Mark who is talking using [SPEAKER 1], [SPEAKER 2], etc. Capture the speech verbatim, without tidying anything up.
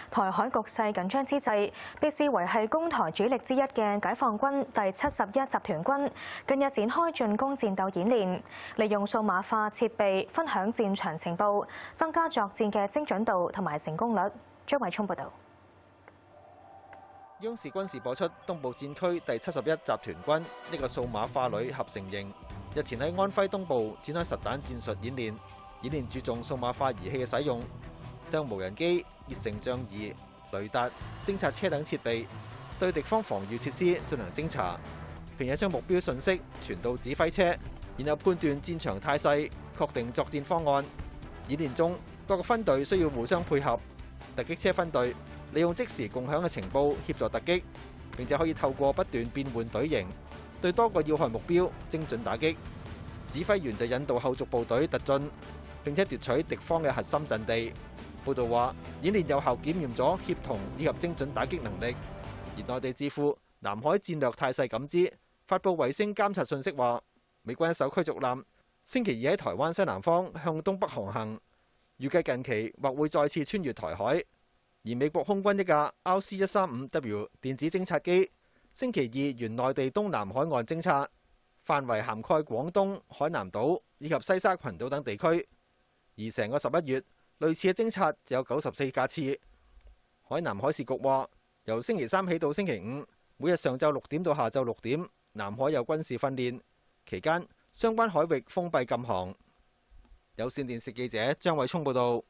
[SPEAKER 1] 台海局勢緊張之際，被視為係攻台主力之一嘅解放軍第七十一集團軍近日展開進攻戰鬥演練，利用數碼化設備分享戰場情報，增加作戰嘅精準度同埋成功率。張偉聰報導。
[SPEAKER 2] 央視軍事播出東部戰區第七十一集團軍呢個數碼化旅合成營，日前喺安徽東部展開實彈戰術演練，演練注重數碼化儀器嘅使用，將無人機、熱成像儀、雷達、偵察車等設備對敵方防禦設施進行偵查，並且將目標信息傳到指揮車，然後判斷戰場態勢，確定作戰方案。演練中，各個分隊需要互相配合，突擊車分隊利用即時共享嘅情報協助突擊，並且可以透過不斷變換隊形，對多個要害目標精準打擊。指揮員就引導後續部隊突進，並且奪取敵方嘅核心陣地。報道話，演練有效檢驗咗協同以及精準打擊能力。而內地智庫南海戰略態勢感知發布衛星監察信息話，美軍一艘驅逐艦星期二喺台灣西南方向東北航行，預計近期或會再次穿越台海。而美國空軍一架 R C 一三五 W 電子偵察機星期二沿內地東南海岸偵察，範圍涵蓋廣東、海南島以及西沙群島等地區。而成個十一月，類似嘅偵察就有九十四架次。海南海事局話，由星期三起到星期五，每日上晝六點到下晝六點，南海有軍事訓練，期間相關海域封閉禁航。有線電視記者張偉聰報道。